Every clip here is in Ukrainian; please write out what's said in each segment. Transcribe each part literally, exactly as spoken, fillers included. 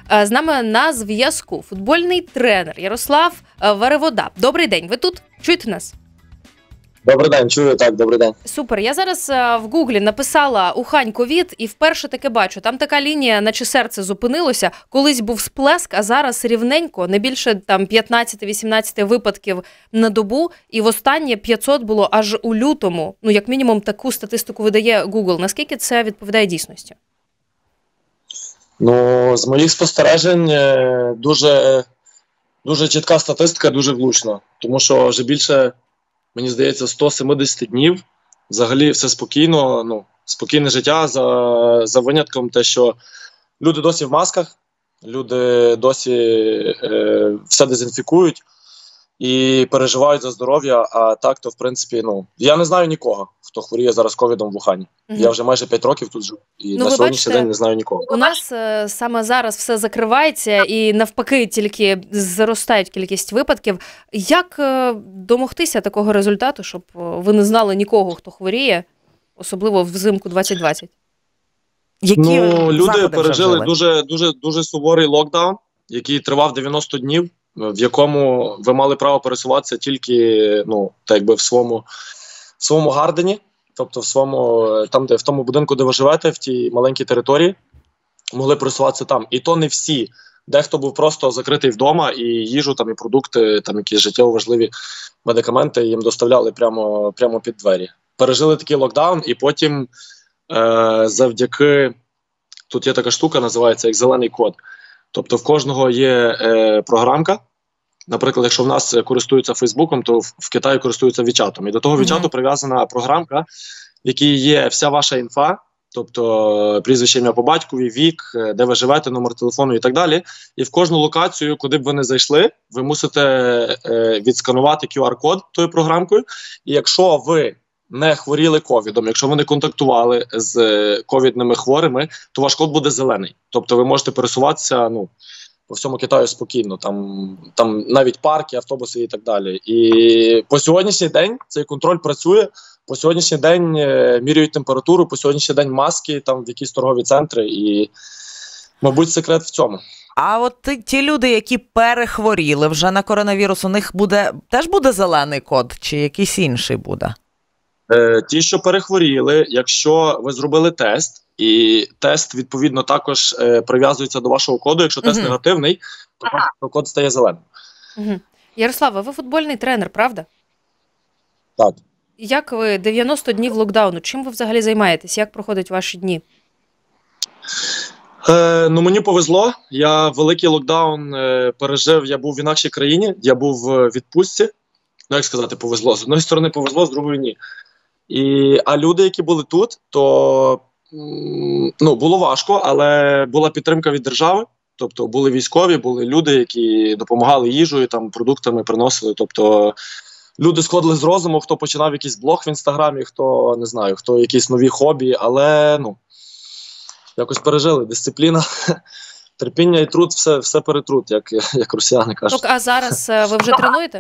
З нами на зв'язку футбольний тренер Ярослав Варевода. Добрий день, ви тут? Чуєте нас? Добрий день, чую, так, добрий день. Супер, я зараз в гуглі написала Ухань ковід і вперше таке бачу. Там така лінія, наче серце зупинилося. Колись був сплеск, а зараз рівненько, не більше там п'ятнадцять-вісімнадцять випадків на добу. І востаннє п'ятсот було аж у лютому. Ну, як мінімум, таку статистику видає Google. Наскільки це відповідає дійсності? Ну, з моїх спостережень дуже, дуже чітка статистика, дуже влучна. Тому що вже більше, мені здається, сто сімдесят днів взагалі все спокійно, ну, спокійне життя за, за винятком те, що люди досі в масках, люди досі е, все дезінфікують і переживають за здоров'я, а так то, в принципі, ну, я не знаю нікого, хто хворіє зараз ковідом в Ухані. Угу. Я вже майже п'ять років тут живу, і ну, на сьогоднішній бачите, день не знаю нікого. У нас е, саме зараз все закривається і навпаки тільки зростають кількість випадків. Як е, домогтися такого результату, щоб ви не знали нікого, хто хворіє, особливо взимку двадцять двадцять? Які ну, люди пережили дуже, дуже, дуже суворий локдаун, який тривав дев'яносто днів, в якому ви мали право пересуватися тільки, ну, так якби в своєму, в своєму гардені, тобто в своєму, там, де в тому будинку, де ви живете, в тій маленькій території, могли пересуватися там. І то не всі. Дехто був просто закритий вдома, і їжу, там, і продукти, там, якісь життєво важливі медикаменти їм доставляли прямо, прямо під двері. Пережили такий локдаун, і потім е, завдяки, тут є така штука, називається як зелений код. Тобто в кожного є е, програмка. Наприклад, якщо в нас користуються Фейсбуком, то в, в Китаї користуються Вічатом. І до того Вічату mm-hmm. прив'язана програмка, в якій є вся ваша інфа, тобто прізвище, ім'я по батькові, вік, де ви живете, номер телефону і так далі. І в кожну локацію, куди б ви не зайшли, ви мусите е, відсканувати ку ар код тою програмкою. І якщо ви не хворіли ковідом, якщо ви не контактували з ковідними хворими, то ваш код буде зелений. Тобто ви можете пересуватися, ну, по всьому Китаю спокійно, там, там навіть парки, автобуси і так далі. І по сьогоднішній день цей контроль працює, по сьогоднішній день е, міряють температуру, по сьогоднішній день маски там в якісь торгові центри, і, мабуть, секрет в цьому. А от ті, ті люди, які перехворіли вже на коронавірус, у них буде, теж буде зелений код, чи якийсь інший буде? Е, ті, що перехворіли, якщо ви зробили тест, і тест, відповідно, також е, прив'язується до вашого коду. Якщо тест uh-huh. негативний, то код стає зеленим. Uh-huh. Ярослава, ви футбольний тренер, правда? Так. Як ви дев'яносто днів локдауну? Чим ви взагалі займаєтесь? Як проходять ваші дні? Е, ну, мені повезло. Я великий локдаун е, пережив, я був в інакшій країні, я був в відпустці. Ну, як сказати, повезло. З одної сторони повезло, з другої ні. І, а люди, які були тут, то ну, було важко, але була підтримка від держави. Тобто були військові, були люди, які допомагали їжею, там, продуктами приносили. Тобто люди сходили з розуму, хто починав якийсь блог в Інстаграмі, хто, не знаю, хто якісь нові хобі, але, ну, якось пережили. Дисципліна, терпіння і труд, все, все перетрут, як, як росіяни кажуть. А зараз ви вже тренуєте?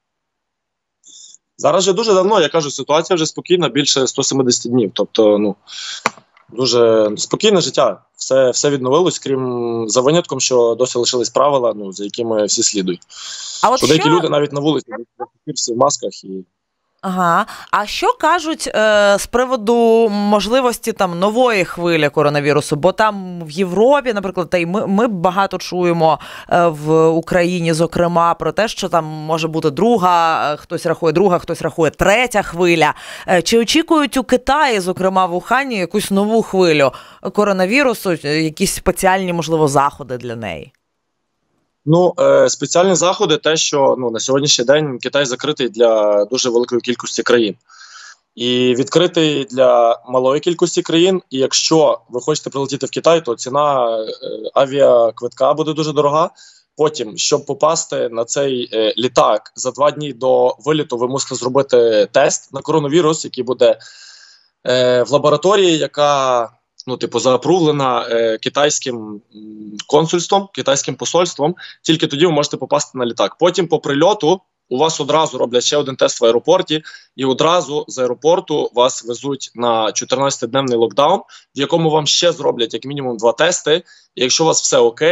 Зараз вже дуже давно, я кажу, ситуація вже спокійна, більше сто сімдесят днів. Тобто, ну, дуже спокійне життя. Все, все відновилось, крім за винятком, що досі лишились правила, ну, за якими всі слідують. А от що деякі що... люди навіть на вулиці, всі в масках і... Ага. А що кажуть е, з приводу можливості там нової хвилі коронавірусу? Бо там в Європі, наприклад, та й ми, ми багато чуємо е, в Україні, зокрема, про те, що там може бути друга, е, хтось рахує друга, хтось рахує третя хвиля. Е, чи очікують у Китаї, зокрема в Ухані, якусь нову хвилю коронавірусу, якісь спеціальні, можливо, заходи для неї? Ну, е, спеціальні заходи, те, що, ну, на сьогоднішній день Китай закритий для дуже великої кількості країн. І відкритий для малої кількості країн. І якщо ви хочете прилетіти в Китай, то ціна е, авіаквитка буде дуже дорога. Потім, щоб попасти на цей е, літак за два дні до виліту, ви мусите зробити тест на коронавірус, який буде е, в лабораторії, яка... ну, типу, заапрувлена е, китайським консульством, китайським посольством, тільки тоді ви можете попасти на літак. Потім по прильоту у вас одразу роблять ще один тест в аеропорті, і одразу з аеропорту вас везуть на чотирнадцятиденний локдаун, в якому вам ще зроблять як мінімум два тести, і якщо у вас все окей,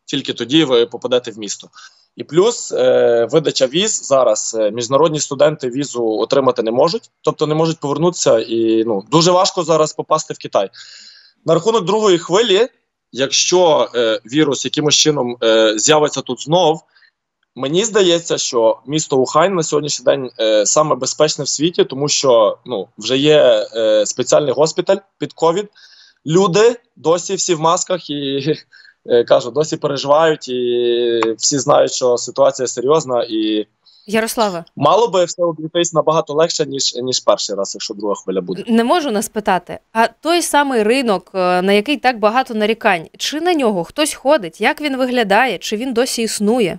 тільки тоді ви попадете в місто. І плюс е, видача віз зараз, е, міжнародні студенти візу отримати не можуть, тобто не можуть повернутися, і ну, дуже важко зараз попасти в Китай. На рахунок другої хвилі, якщо е, вірус якимось чином е, з'явиться тут знов, мені здається, що місто Ухань на сьогоднішній день е, саме безпечне в світі, тому що ну, вже є е, спеціальний госпіталь під ковід. Люди досі всі в масках і, е, кажу, досі переживають, і всі знають, що ситуація серйозна. І Ярославе, мало би все обійтись набагато легше, ніж, ніж перший раз, якщо друга хвиля буде. Не можу не спитати, а той самий ринок, на який так багато нарікань, чи на нього хтось ходить, як він виглядає, чи він досі існує?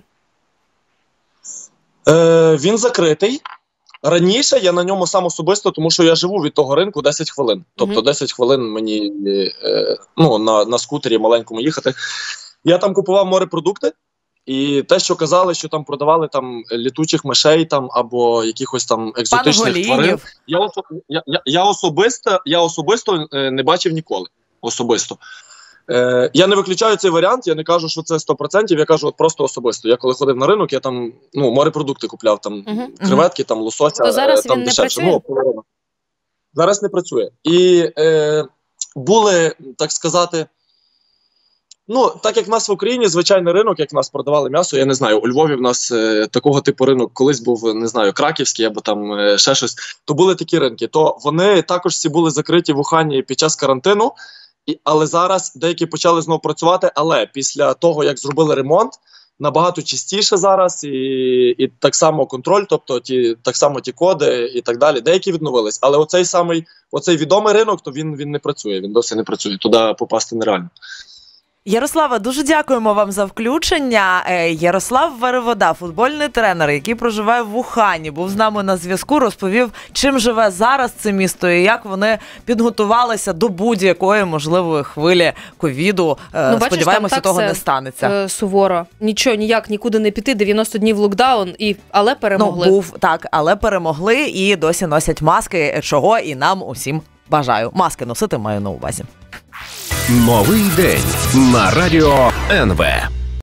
Е, він закритий. Раніше я на ньому сам особисто, тому що я живу від того ринку десять хвилин. Тобто десять хвилин мені е, ну, на, на скутері маленькому їхати. Я там купував морепродукти, і те, що казали, що там продавали там літучих мишей там, або якихось там екзотичних тварин, я, осо, я, я, я, особисто, я особисто не бачив ніколи. Особисто. Е, я не виключаю цей варіант, я не кажу, що це сто відсотків, я кажу от просто особисто. Я коли ходив на ринок, я там ну, морепродукти купляв, там uh-huh. креветки, там лосося. То зараз там він дешевше. не працює? Ну, зараз не працює. І е, були, так сказати, ну, так як в нас в Україні звичайний ринок, як в нас продавали м'ясо, я не знаю, у Львові в нас е, такого типу ринок колись був, не знаю, краківський або там е, ще щось, то були такі ринки. То вони також всі були закриті в Ухані під час карантину. І, але зараз деякі почали знову працювати, але після того, як зробили ремонт, набагато частіше зараз, і, і так само контроль, тобто ті, так само ті коди і так далі, деякі відновились. Але оцей самий, оцей відомий ринок, то він, він не працює, він досі не працює, туди попасти нереально. Ярослава, дуже дякуємо вам за включення. Ярослав Веревода, футбольний тренер, який проживає в Ухані, був з нами на зв'язку, розповів, чим живе зараз це місто і як вони підготувалися до будь-якої можливої хвилі ковіду. Ну, сподіваємося, бачиш, того не станеться. Е, суворо. Нічого, ніяк нікуди не піти, дев'яносто днів локдаун, і, але перемогли. Ну, був, так, але перемогли і досі носять маски, чого і нам усім бажаю. Маски носити маю на увазі. Новий день на радіо ен ве.